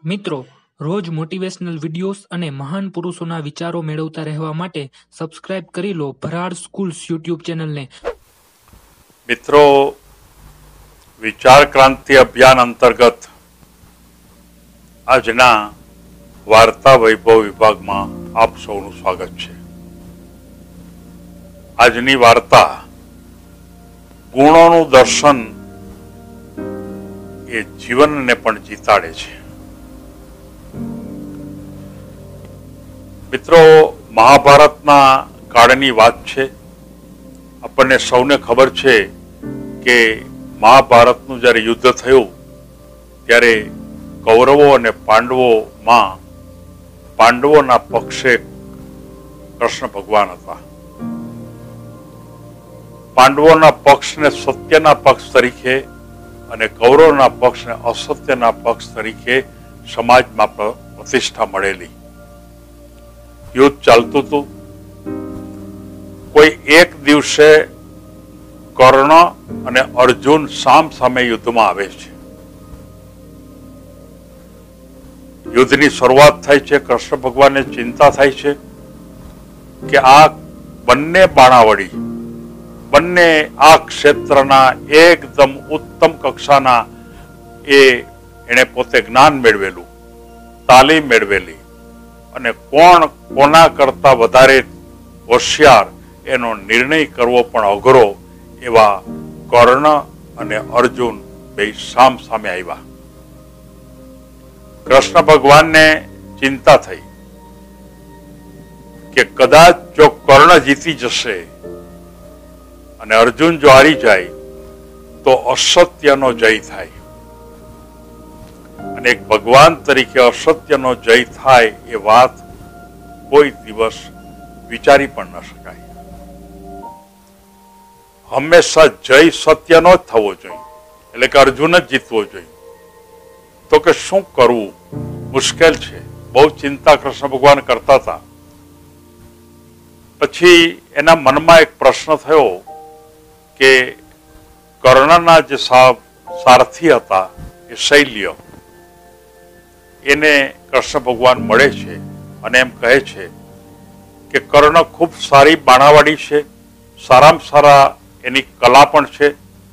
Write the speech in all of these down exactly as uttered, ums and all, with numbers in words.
મિત્રો, રોજ motivational videos અને મહાન પુરુષોના વિચારો મેળવતા રહેવા માટે સબસ્ક્રાઇબ કરી લો ભરાડ સ્કૂલ્સ યુટ્યુબ ચેનલને. મિત્રો, વિચાર ક્રાંતિ અભિયાન અંતર્ગત આજના વાર્તા વૈભવ વિભાગમાં આપ સૌનું સ્વાગત છે. આજની વાર્તા ગુણોનું દર્શન એ જીવનને પણ જીતાડે છે. મિત્રો, મહાભારતના કાળની વાત છે. આપણને સૌને ખબર છે કે મહાભારતનું જ્યારે યુદ્ધ થયું ત્યારે કૌરવો અને પાંડવોમાં પાંડવોના પક્ષે કૃષ્ણ ભગવાન હતા. પાંડવોના પક્ષને સત્યના પક્ષ તરીકે અને કૌરવના પક્ષને અસત્યના પક્ષ તરીકે સમાજમાં પ્રતિષ્ઠા મળેલી. યુદ્ધ ચાલતું હતું. કોઈ એક દિવસે કર્ણ અને અર્જુન સામ સામે યુદ્ધમાં આવે છે. યુદ્ધની શરૂઆત થાય છે. કૃષ્ણ ભગવાનને ચિંતા થાય છે કે આ બંને બાણાવળી, બંને આ ક્ષેત્રના એકદમ ઉત્તમ કક્ષાના એ એને પોતે જ્ઞાન મેળવેલું, તાલીમ મેળવેલી અને કોણ કોના કરતા વધારે હોશિયાર એનો નિર્ણય કરવો પણ અઘરો એવા કર્ણ અને અર્જુન બે સામ સામે આવ્યા. કૃષ્ણ ભગવાનને ચિંતા થઈ કે કદાચ જો કર્ણ જીતી જશે અને અર્જુન જો હારી જાય તો અસત્યનો જય થાય, અને એક ભગવાન તરીકે અસત્યનો જય થાય એ વાત કોઈ દિવસ વિચારી પણ ન શકાય. હંમેશા જય સત્યનો જ થવો જોઈએ, એટલે કે અર્જુન જ જીતવો જોઈએ. તો કે શું કરવું? મુશ્કેલ છે. બહુ ચિંતા કૃષ્ણ ભગવાન કરતા હતા. પછી એના મનમાં એક પ્રશ્ન થયો કે કર્ણના જે સારથી હતા એ શૈલ્ય, એને કૃષ્ણ ભગવાન મળે છે અને એમ કહે છે કે કર્ણ ખૂબ સારી બાણાવાળી છે, સારામાં સારા એની કલા પણ છે.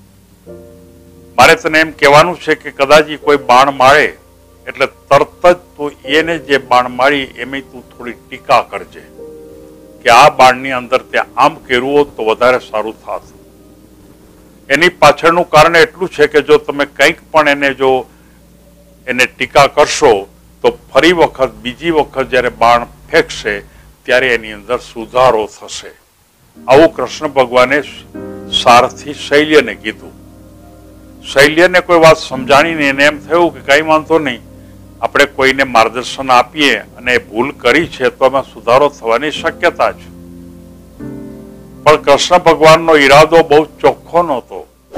મારે તને એમ કહેવાનું છે કે કદાચ કોઈ બાણ મારે એટલે તરત જ તું એને જે બાણ મારી એમાં તું થોડી ટીકા કરજે કે આ બાણની અંદર તે આમ કર્યું હોત તો વધારે સારું થાત. એની પાછળનું કારણ એટલું છે કે જો તમે કંઈક પણ એને જો એને ટીકા કરશો તો ફરી વખત બીજી વખત જ્યારે બાણ ફેંકશે ત્યારે એની અંદર સુધારો થશે. આવું કૃષ્ણ ભગવાને સારથી શૈલ્યને કીધું. શૈલ્યને કોઈ વાત સમજાણીને એને એમ થયું કે કઈ વાંધો નહીં, આપણે કોઈને માર્ગદર્શન આપીએ અને ભૂલ કરી છે તો એમાં સુધારો થવાની શક્યતા છે. પણ કૃષ્ણ ભગવાનનો ઈરાદો બહુ ચોખ્ખો નહોતો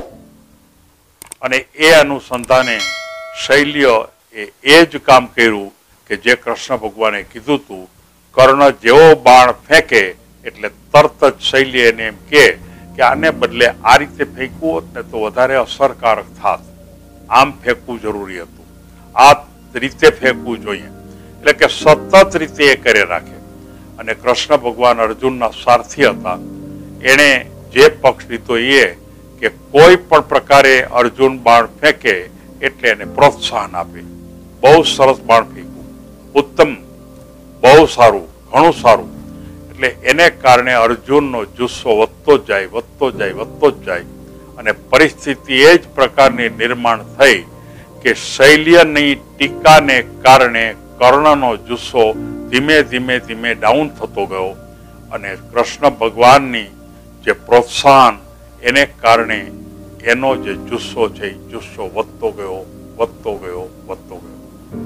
અને એ અનુસંધાને શૈલ્ય એ એ જ કામ કર્યું કે જે કૃષ્ણ ભગવાને કીધું હતું. કર્ણ જેવો બાણ ફેંકે એટલે તરત જ શૈલ્ય એને એમ કે આને બદલે આ રીતે ફેંકવું હોત ને તો વધારે અસરકારક થાત, આમ ફેંકવું જરૂરી હતું, આ રીતે ફેંકવું જોઈએ. એટલે કે સતત રીતે એ કરે રાખે. અને કૃષ્ણ ભગવાન અર્જુનના સારથી હતા. એણે જે પક્ષ લીધો એ કે કોઈ પણ પ્રકારે અર્જુન બાણ ફેંકે એટલે એને પ્રોત્સાહન આપે. બહુ સરસ બાણ ફેંકવું, ઉત્તમ, બહુ સારું, ઘણું સારું. એટલે એને કારણે અર્જુનનો જુસ્સો વધતો જાય વધતો જાય વધતો જ જાય અને પરિસ્થિતિ એ જ પ્રકારની નિર્માણ થઈ કે શૈલ્યની ટીકાને કારણે કર્ણનો જુસ્સો ધીમે ધીમે ધીમે ડાઉન થતો ગયો અને કૃષ્ણ ભગવાનની જે પ્રોત્સાહન એને કારણે એનો જે જુસ્સો છે એ જુસ્સો વધતો ગયો વધતો ગયો વધતો ગયો.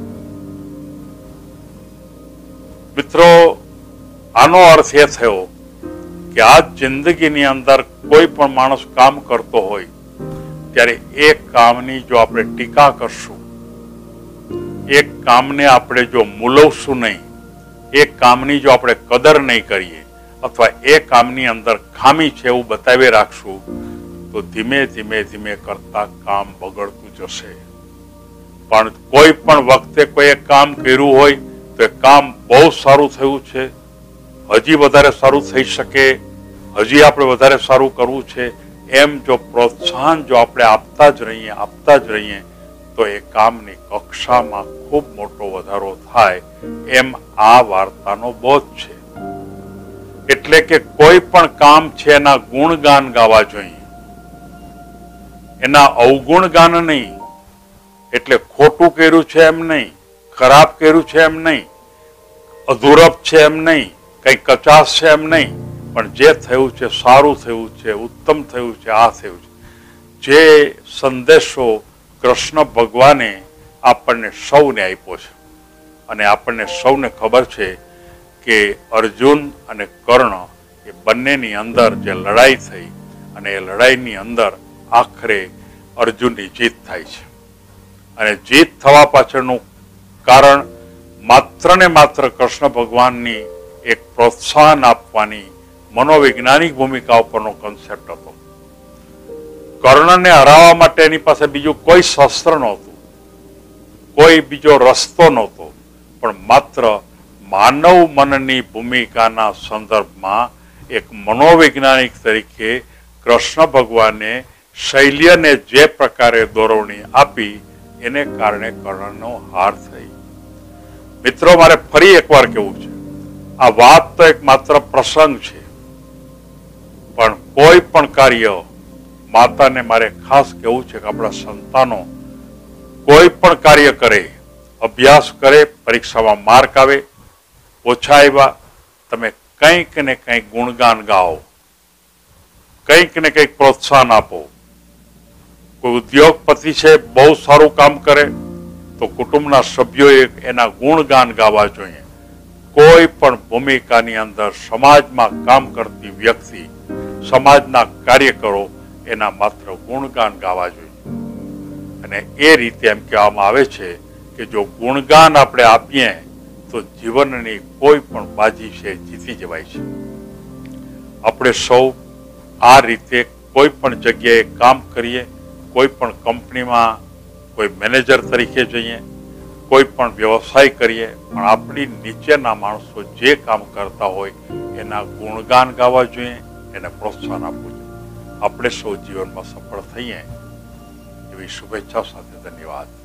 મિત્રો, આનો અર્થ એ થયો કે આ જિંદગીની અંદર કોઈ પણ માણસ કામ કરતો હોય ત્યારે એ કામની જો આપણે ટીકા કરશું, એ કામને આપણે જો મૂલવશું નહીં, એ કામની જો આપણે કદર નહીં કરીએ અથવા એ કામની અંદર ખામી છે એવું બતાવી રાખશું તો ધીમે ધીમે ધીમે કરતા કામ બગડતું જશે. પણ કોઈ પણ વખતે કોઈ એક કામ કર્યું હોય તો એ કામ બહુ સારું થયું છે, હજી વધારે સારું થઈ શકે, હજી આપણે વધારે સારું કરવું છે, એમ જો પ્રોત્સાહન જો આપણે આપતા જ રહીએ આપતા જ રહીએ તો એ કામની કક્ષામાં ખૂબ મોટો વધારો થાય, એમ આ વાર્તાનો બોધ છે. એટલે કે કોઈ પણ કામ છે એના ગુણગાન ગાવા જોઈએ, એના અવગુણ ગાન નહીં. એટલે ખોટું કર્યું છે એમ નહીં, ખરાબ કર્યું છે એમ નહીં, અધૂરપ છે એમ નહીં, કઈ કચાશ છે એમ નહીં, પણ જે થયું છે સારું થયું છે, ઉત્તમ થયું છે, આ થયું છે. જે સંદેશો કૃષ્ણ ભગવાને આપણને સૌને આપ્યો છે અને આપણને સૌને ખબર છે કે અર્જુન અને કર્ણ એ બંનેની અંદર જે લડાઈ થઈ અને એ લડાઈની અંદર આખરે અર્જુનની જીત થાય છે. અને જીત થવા પાછળનું કારણ માત્ર ને માત્ર કૃષ્ણ ભગવાનની એક પ્રોત્સાહન આપવાની મનોવૈજ્ઞાનિક ભૂમિકા ઉપરનો કન્સેપ્ટ હતો. કર્ણને હરાવવા માટે એની પાસે બીજું કોઈ શસ્ત્ર નહોતું, કોઈ બીજો રસ્તો નહોતો, પણ માત્ર માનવ મનની ભૂમિકાના સંદર્ભમાં એક મનોવૈજ્ઞાનિક તરીકે કૃષ્ણ ભગવાને શૈલ્યને જે પ્રકારે દોરવણી આપી એને કારણે કર્ણનો હાર થઈ. મિત્રો, મારે ફરી એકવાર કહેવું છે, આ વાત તો એક માત્ર પ્રસંગ છે, પણ કોઈ પણ કાર્ય માતાને મારે ખાસ કહેવું છે કે આપણા સંતાનો કોઈ પણ કાર્ય કરે, અભ્યાસ કરે, પરીક્ષામાં માર્ક આવે, ઓછા આવ્યા, તમે કંઈક ને કંઈક ગુણગાન ગાઓ, કંઈક ને કંઈક પ્રોત્સાહન આપો. કોઈ ઉદ્યોગપતિ છે, બહુ સારું કામ કરે તો કુટુંબના સભ્યોએ એના ગુણગાન ગાવા જોઈએ. કોઈ પણ ભૂમિકાની અંદર સમાજમાં કામ કરતી વ્યક્તિ, સમાજના કાર્યકરો એના માત્ર ગુણગાન ગાવા જોઈએ. અને એ રીતે એમ કહેવામાં આવે છે કે જો ગુણગાન આપણે આપીએ તો જીવનની કોઈ પણ બાજી છે જીતી જવાય છે. આપણે સૌ આ રીતે કોઈ પણ જગ્યાએ કામ કરીએ, કોઈ પણ કંપનીમાં કોઈ મેનેજર તરીકે જઈએ, કોઈ પણ વ્યવસાય કરીએ, પણ આપણી નીચેના માણસો જે કામ કરતા હોય એના ગુણગાન ગાવા જોઈએ, એને પ્રોત્સાહન આપવું જોઈએ. આપણે સૌ જીવનમાં સફળ થઈએ એવી શુભેચ્છાઓ સાથે ધન્યવાદ.